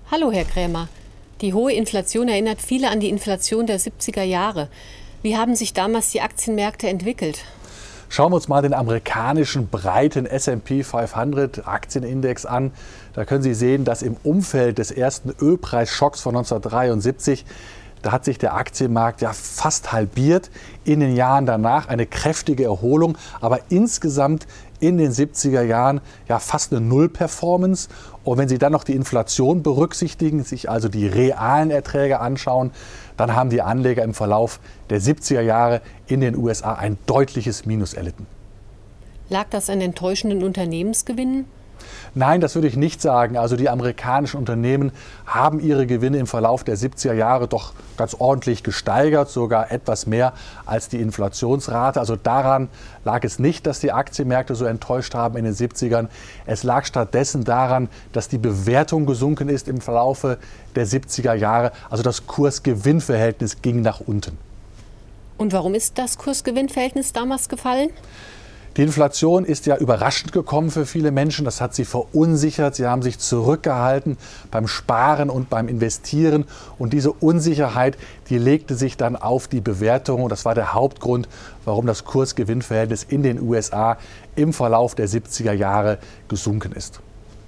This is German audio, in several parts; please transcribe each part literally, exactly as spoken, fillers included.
Hallo, Herr Krämer. Die hohe Inflation erinnert viele an die Inflation der siebziger Jahre. Wie haben sich damals die Aktienmärkte entwickelt? Schauen wir uns mal den amerikanischen breiten S and P fünfhundert Aktienindex an. Da können Sie sehen, dass im Umfeld des ersten Ölpreisschocks von neunzehnhundertdreiundsiebzig, da hat sich der Aktienmarkt ja fast halbiert. In den Jahren danach eine kräftige Erholung, aber insgesamt in den siebziger Jahren ja fast eine Null-Performance. Und wenn Sie dann noch die Inflation berücksichtigen, sich also die realen Erträge anschauen, dann haben die Anleger im Verlauf der siebziger Jahre in den U S A ein deutliches Minus erlitten. Lag das an enttäuschenden Unternehmensgewinnen? Nein, das würde ich nicht sagen. Also die amerikanischen Unternehmen haben ihre Gewinne im Verlauf der siebziger Jahre doch ganz ordentlich gesteigert, sogar etwas mehr als die Inflationsrate. Also daran lag es nicht, dass die Aktienmärkte so enttäuscht haben in den siebzigern. Es lag stattdessen daran, dass die Bewertung gesunken ist im Verlaufe der siebziger Jahre. Also das Kurs-Gewinn-Verhältnis ging nach unten. Und warum ist das Kurs-Gewinn-Verhältnis damals gefallen? Die Inflation ist ja überraschend gekommen für viele Menschen. Das hat sie verunsichert. Sie haben sich zurückgehalten beim Sparen und beim Investieren. Und diese Unsicherheit, die legte sich dann auf die Bewertung. Und das war der Hauptgrund, warum das Kurs-Gewinn-Verhältnis in den U S A im Verlauf der siebziger Jahre gesunken ist.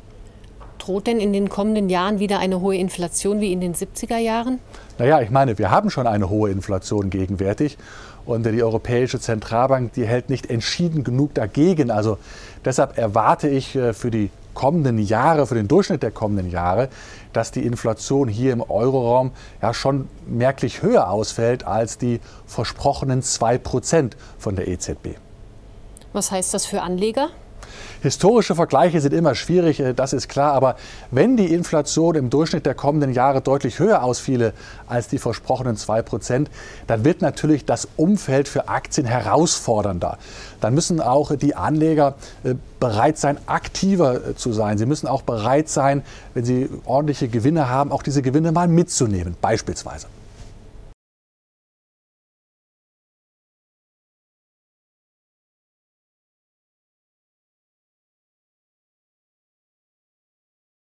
Droht denn in den kommenden Jahren wieder eine hohe Inflation wie in den siebziger Jahren? Naja, ich meine, wir haben schon eine hohe Inflation gegenwärtig. Und die Europäische Zentralbank, die hält nicht entschieden genug dagegen. Also deshalb erwarte ich für die kommenden Jahre, für den Durchschnitt der kommenden Jahre, dass die Inflation hier im Euroraum ja schon merklich höher ausfällt als die versprochenen zwei Prozent von der E Z B. Was heißt das für Anleger? Historische Vergleiche sind immer schwierig, das ist klar. Aber wenn die Inflation im Durchschnitt der kommenden Jahre deutlich höher ausfiele als die versprochenen zwei Prozent, dann wird natürlich das Umfeld für Aktien herausfordernder. Dann müssen auch die Anleger bereit sein, aktiver zu sein. Sie müssen auch bereit sein, wenn sie ordentliche Gewinne haben, auch diese Gewinne mal mitzunehmen, beispielsweise.